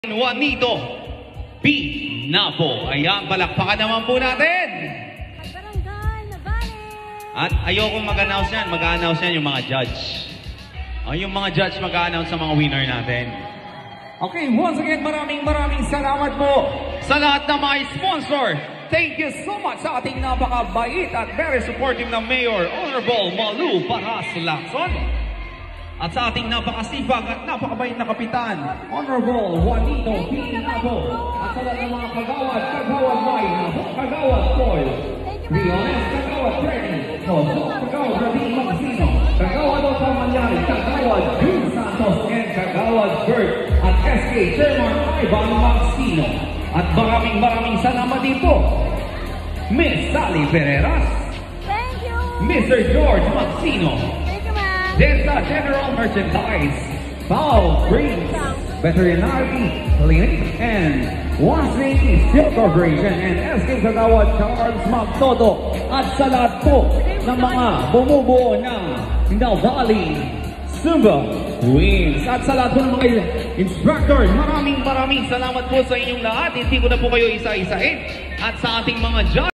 Juanito P. Napo. Ayan, palakpakan naman po natin. Barangay Navales. At ayokong mag-announce yan. Mag-announce yan yung mga judge. Yung mga judge mag-announce sa mga winner natin. Okay, once again, maraming salamat po sa lahat ng mga sponsor. Thank you so much sa ating napakabait at very supportive na Mayor, Honorable Malu Paras Lacson. At sa ating napakasipag at napakabait na kapitan, Honorable Juanito P. Napo. At sa lahat ng mga kagawad, kagawad wine, kagawad foil, Riones, kagawad training, kagawad Rabin Magsino, kagawad Otto Manyari, kagawad June Santos, and kagawad Bert at SK Chairman Ivan Magsino. At maraming salamat dito, Miss Sally Pereras, Thank you. Mr. George Magsino, Thank you, ma'am. Delta General Merchandise, Paul Briggs, Veterinary Clinic, and 120 Steel Corporation, and SK Kagawad Charles Magtoto. At sa lahat po ng mga bumubuo ng Navali Zumba Queens. At sa lahat po ng mga instructors, maraming salamat po sa inyong lahat. Hindi ko na po kayo isa-isahin. At sa ating mga judge,